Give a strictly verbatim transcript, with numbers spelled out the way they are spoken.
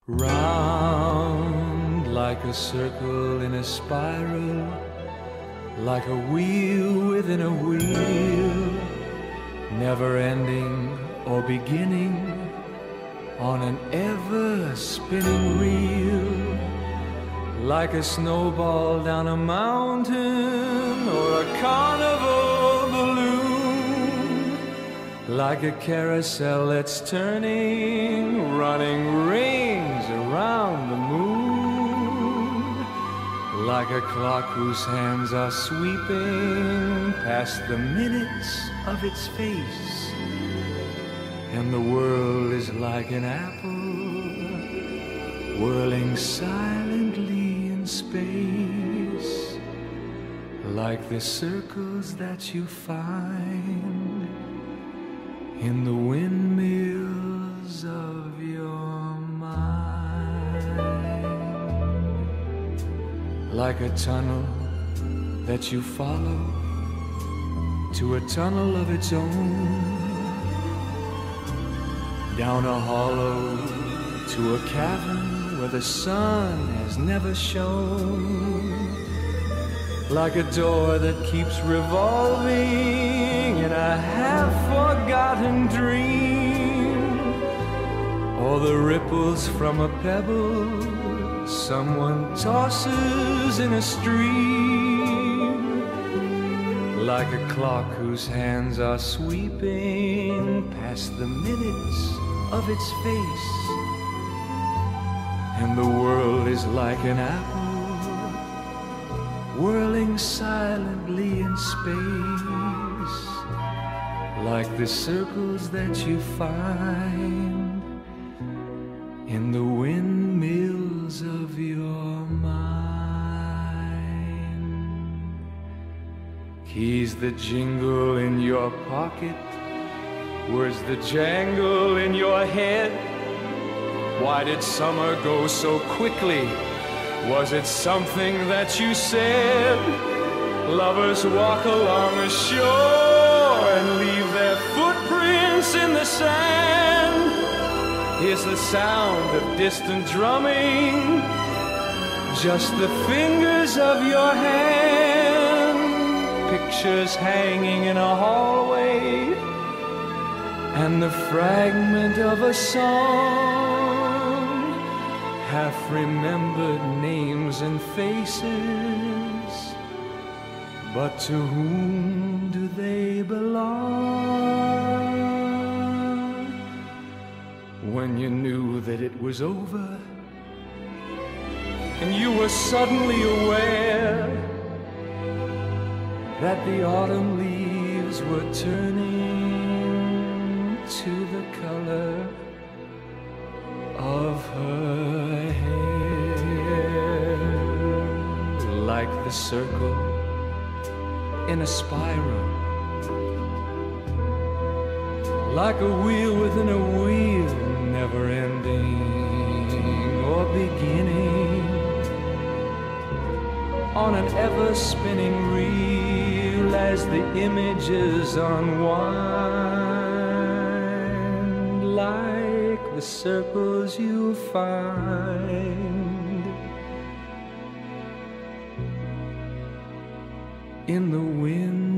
Round like a circle in a spiral, like a wheel within a wheel, never ending or beginning on an ever-spinning reel, like a snowball down a mountain or a carnival balloon, like a carousel that's turning, running rings around the moon, like a clock whose hands are sweeping past the minutes of its face, and the world is like an apple whirling silently in space, like the circles that you find in the windmills of your mind, like a tunnel that you follow to a tunnel of its own, down a hollow to a cavern where the sun has never shone, like a door that keeps revolving in a half-forgotten dream, or the ripples from a pebble someone tosses in a stream, like a clock whose hands are sweeping past the minutes of its face, and the world is like an apple whirling silently in space, like the circles that you find in the windmills of your mind. Keys that jingle in your pocket, words that jangle in your head. Why did summer go so quickly? Was it something that you said? Lovers walk along a shore and leave their footprints in the sand. Is the sound of distant drumming just the fingers of your hand? Pictures hanging in a hallway and the fragment of a song, half-remembered names and faces, but to whom do they belong? When you knew that it was over, and you were suddenly aware that the autumn leaves were turning to the color of her hair, like the circle in a spiral, like a wheel within a wheel, never ending or beginning on an ever-spinning reel, as the images unwind, like the circles you find in the wind.